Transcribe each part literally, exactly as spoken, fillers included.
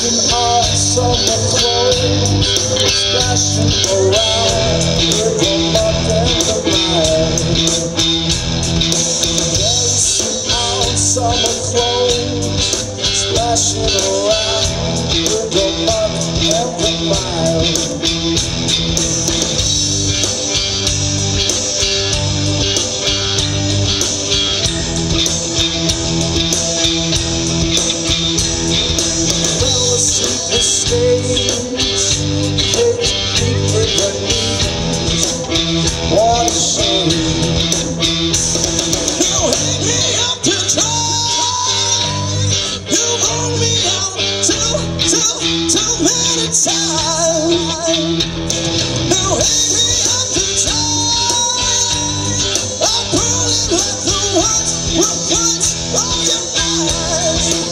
Dancing on summer clothes, splashing around with the mud and the mire. Dancing on summer clothes, splashing around with the mud and the mire. Mistakes, take deep with your knees. What a shame. You hang me up to dry. You hold me out too, too, too many times. You hang me up to dry. I'm pulling with the words, with words on your eyes.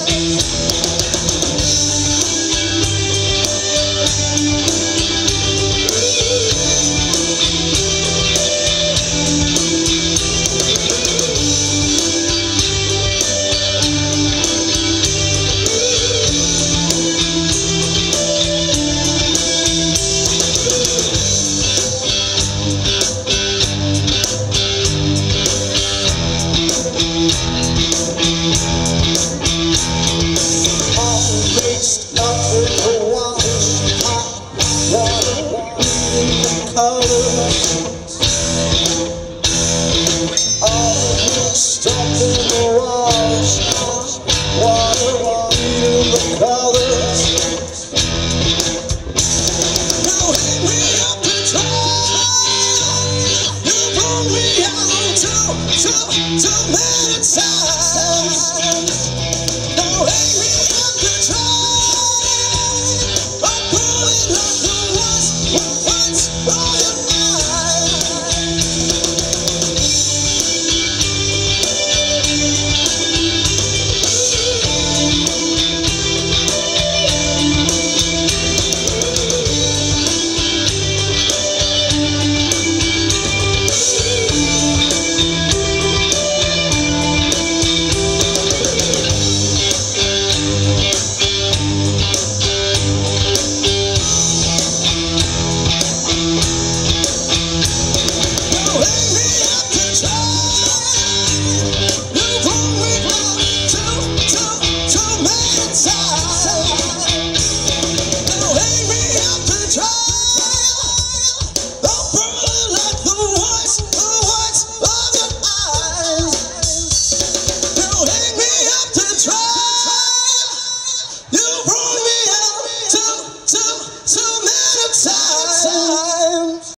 Up